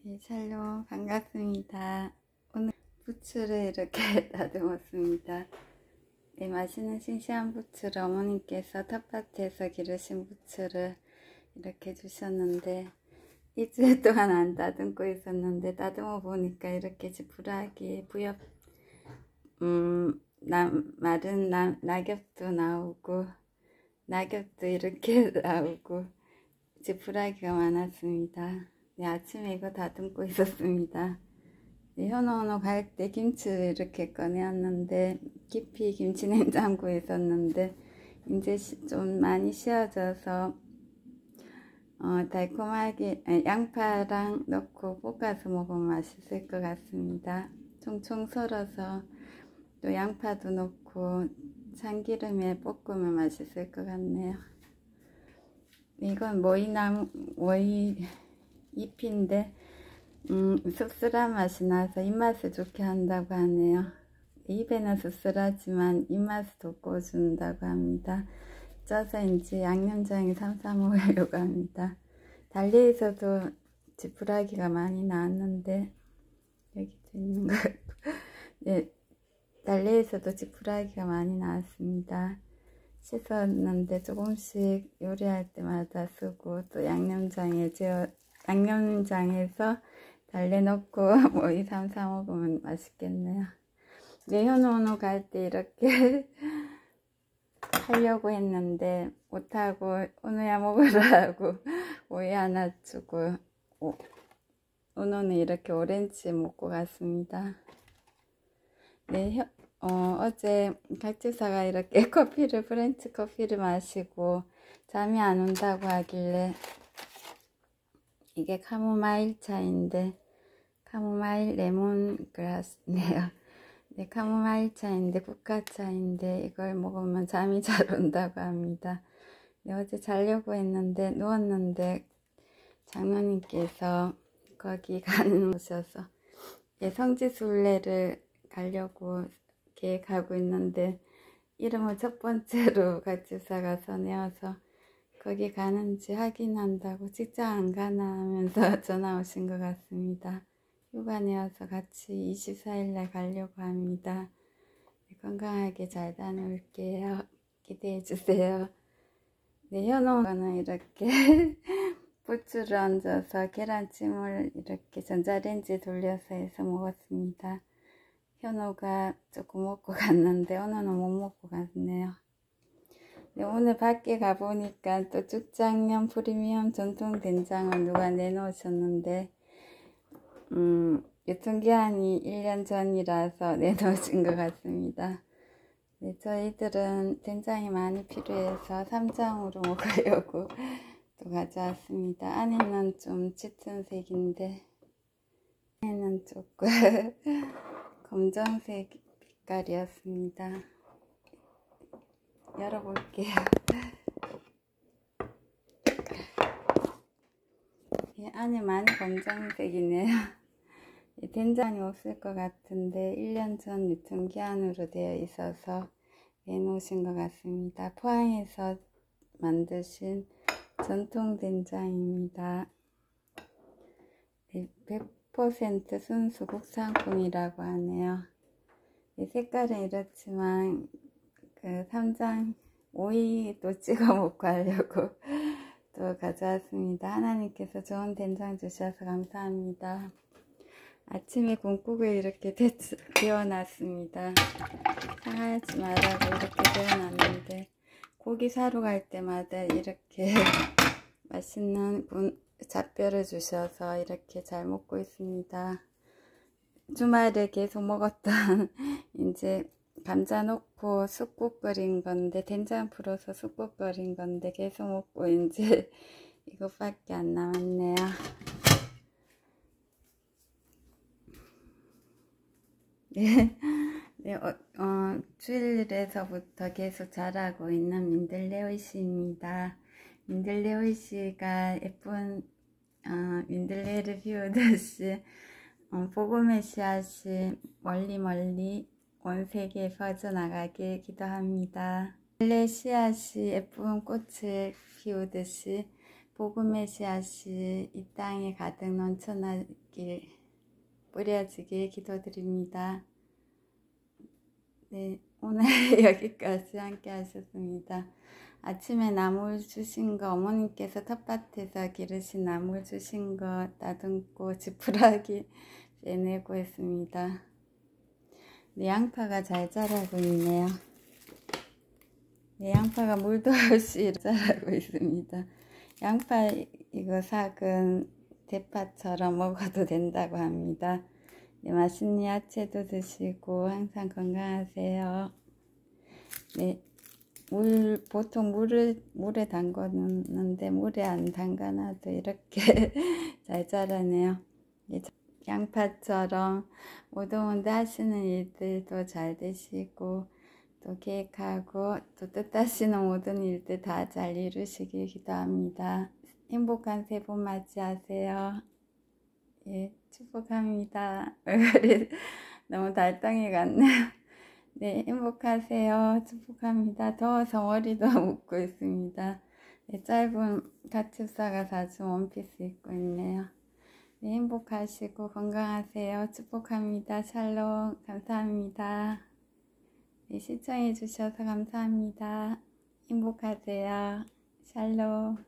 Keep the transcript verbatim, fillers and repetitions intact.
네, 샬롬 반갑습니다. 오늘 부추를 이렇게 다듬었습니다. 네, 맛있는 싱싱한 부추를 어머님께서 텃밭에서 기르신 부추를 이렇게 주셨는데 일주일 동안 안 다듬고 있었는데 다듬어 보니까 이렇게 지푸라기 부엽 음, 나, 마른 나, 낙엽도 나오고 낙엽도 이렇게 나오고 지푸라기가 많았습니다. 네, 아침에 이거 다듬고 있었습니다. 네, 현호원호 갈 때 김치를 이렇게 꺼내었는데 깊이 김치 냉장고에 있었는데 이제 시, 좀 많이 쉬어져서 어, 달콤하게 아니, 양파랑 넣고 볶아서 먹으면 맛있을 것 같습니다. 총총 썰어서 또 양파도 넣고 참기름에 볶으면 맛있을 것 같네요. 이건 모이나무 모이 잎인데 음, 씁쓸한 맛이 나서 입맛을 좋게 한다고 하네요. 입에는 씁쓸하지만 입맛을 돋궈준다고 합니다. 쪄서 이제 양념장에 삼사 먹으려고 합니다. 달리에서도 지푸라기가 많이 나왔는데 여기도 있는 것 같고 네, 달리에서도 지푸라기가 많이 나왔습니다. 씻었는데 조금씩 요리할 때마다 쓰고 또 양념장에 재워 양념장에서 달래 넣고 모이 삼사 먹으면 맛있겠네요. 네, 현호원호 갈 때 이렇게 하려고 했는데 못하고 오늘야 먹으라고 오이 하나 주고 오, 오늘은 이렇게 오렌지 먹고 갔습니다. 네, 혀, 어, 어제 각지사가 이렇게 커피를 프렌치 커피를 마시고 잠이 안 온다고 하길래 이게 카모마일 차인데 카모마일 레몬그라스네요. 네, 카모마일 차인데 국화차인데 이걸 먹으면 잠이 잘 온다고 합니다. 네, 어제 자려고 했는데 누웠는데 장로님께서 거기 가는 오셔서 네, 성지순례를 가려고 계획하고 있는데 이름을 첫 번째로 각지사가 서내어서 거기 가는지 확인한다고 직장 안 가나 하면서 전화 오신 것 같습니다. 휴가 내어서 같이 이십사 일날 가려고 합니다. 네, 건강하게 잘 다녀올게요. 기대해 주세요. 네, 현호는 이렇게 부추를 얹어서 계란찜을 이렇게 전자레인지 돌려서 해서 먹었습니다. 현호가 조금 먹고 갔는데 오늘은 못 먹고 갔네요. 네, 오늘 밖에 가보니까 또 죽장면 프리미엄 전통 된장을 누가 내놓으셨는데 음, 유통기한이 일 년 전이라서 내놓으신 것 같습니다. 네, 저희들은 된장이 많이 필요해서 삼 장으로 먹으려고 또 가져왔습니다. 안에는 좀 짙은 색인데 안에는 조금 검정색 빛깔이었습니다. 열어볼게요. 예, 안에 많이 검정색이네요. 예, 된장이 없을 것 같은데 일 년 전 유통기한으로 되어 있어서 내놓으신 것 같습니다. 포항에서 만드신 전통 된장입니다. 네, 백 퍼센트 순수 국산품이라고 하네요. 예, 색깔은 이렇지만 그 삼장 오이도 찍어 먹고 하려고 또 가져왔습니다. 하나님께서 좋은 된장 주셔서 감사합니다. 아침에 곰국을 이렇게 데워놨습니다. 상하지 말라고 이렇게 데워놨는데 고기 사러 갈 때마다 이렇게 맛있는 잡뼈를 주셔서 이렇게 잘 먹고 있습니다. 주말에 계속 먹었던 이제 감자 넣고 쑥국 끓인 건데 된장 풀어서 쑥국 끓인 건데 계속 먹고 이제 이것밖에 안 남았네요. 네, 네 어, 어, 주일에서부터 계속 자라고 있는 민들레오이씨입니다. 민들레오이씨가 예쁜 어, 민들레를 피우듯이 어, 복음의 씨앗이 멀리 멀리 온 세계에 퍼져나가길 기도합니다. 민들레 씨앗이 예쁜 꽃을 피우듯이 복음의 씨앗이 이 땅에 가득 넘쳐나길 뿌려지길 기도드립니다. 네, 오늘 여기까지 함께 하셨습니다. 아침에 나물 주신 거, 어머님께서 텃밭에서 기르신 나물 주신 거 다듬고 지푸라기 빼내고 했습니다. 네, 양파가 잘 자라고 있네요. 네, 양파가 물도 없이 자라고 있습니다. 양파 이거 삭은 대파처럼 먹어도 된다고 합니다. 네, 맛있는 야채도 드시고 항상 건강하세요. 네, 물 보통 물을 물에 담궈놓는데 물에 안 담가놔도 이렇게 잘 자라네요. 네, 양파처럼 오동운동 하시는 일들도 잘 되시고 또 계획하고 또 뜻하시는 모든 일들 다 잘 이루시길 기도합니다. 행복한 새해 복 맞이하세요. 예, 축복합니다. 얼굴이 너무 달덩이 같네요. 네, 행복하세요. 축복합니다. 더워서 머리도 묶고 있습니다. 네, 짧은 가츠사가 사준 원피스 입고 있네요. 네, 행복하시고 건강하세요. 축복합니다. 샬롬. 감사합니다. 네, 시청해 주셔서 감사합니다. 행복하세요. 샬롬.